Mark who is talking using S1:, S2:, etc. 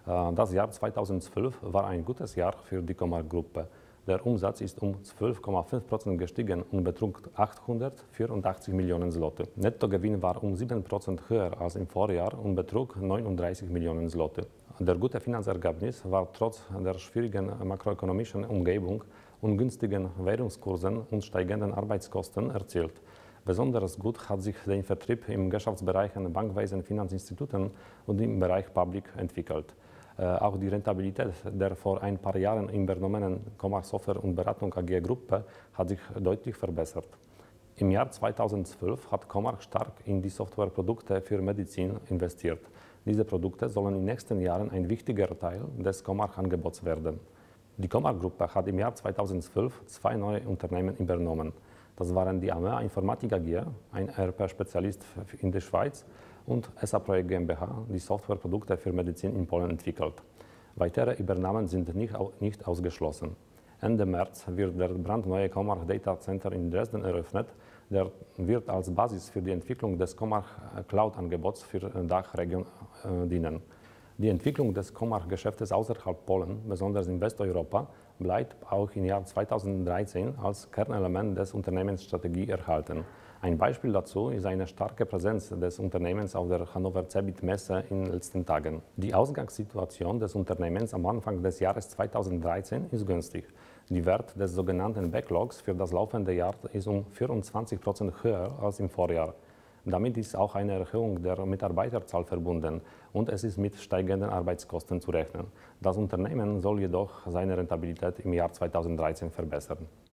S1: Das Jahr 2012 war ein gutes Jahr für die Comarch-Gruppe. Der Umsatz ist um 12,5% gestiegen und betrug 884 Millionen Zloty. Nettogewinn war um 7% höher als im Vorjahr und betrug 39 Millionen Zloty. Der gute Finanzergebnis war trotz der schwierigen makroökonomischen Umgebung, ungünstigen Währungskursen und steigenden Arbeitskosten erzielt. Besonders gut hat sich der Vertrieb im Geschäftsbereichen Bankwesen, Finanzinstituten und im Bereich Public entwickelt. Auch die Rentabilität der vor ein paar Jahren übernommenen Comarch Software und Beratung AG Gruppe hat sich deutlich verbessert. Im Jahr 2012 hat Comarch stark in die Softwareprodukte für Medizin investiert. Diese Produkte sollen in den nächsten Jahren ein wichtiger Teil des Comarch-Angebots werden. Die Comarch-Gruppe hat im Jahr 2012 zwei neue Unternehmen übernommen. Das waren die Amea Informatik AG, ein ERP-Spezialist in der Schweiz, und SA-Projekt GmbH, die Softwareprodukte für Medizin in Polen entwickelt. Weitere Übernahmen sind nicht ausgeschlossen. Ende März wird der brandneue Comarch Data Center in Dresden eröffnet. Der wird als Basis für die Entwicklung des Comarch Cloud-Angebots für die Dachregion dienen. Die Entwicklung des Comarch-Geschäftes außerhalb Polen, besonders in Westeuropa, bleibt auch im Jahr 2013 als Kernelement des Unternehmensstrategie erhalten. Ein Beispiel dazu ist eine starke Präsenz des Unternehmens auf der Hannover CeBIT-Messe in den letzten Tagen. Die Ausgangssituation des Unternehmens am Anfang des Jahres 2013 ist günstig. Der Wert des sogenannten Backlogs für das laufende Jahr ist um 24% höher als im Vorjahr. Damit ist auch eine Erhöhung der Mitarbeiterzahl verbunden und es ist mit steigenden Arbeitskosten zu rechnen. Das Unternehmen soll jedoch seine Rentabilität im Jahr 2013 verbessern.